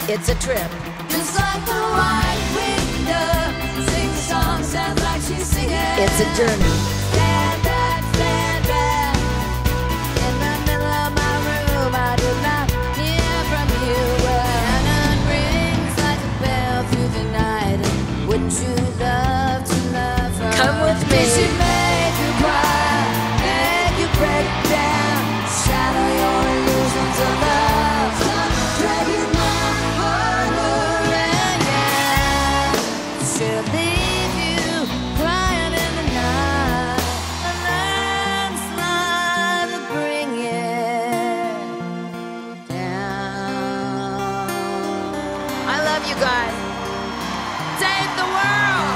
It's a trip. Just like the white-winged dove, sing a song, sounds like she's singing. It's a journey. Stand back, in the middle of my room. I do not hear from you. Well, rings like a bell through the night. Wouldn't you love to love her? Come with me. She make you cry, make you break down, shatter your illusions of love, dragging my heart around. She'll leave you crying in the night. A landslide will bring it down. I love you guys. Save the world.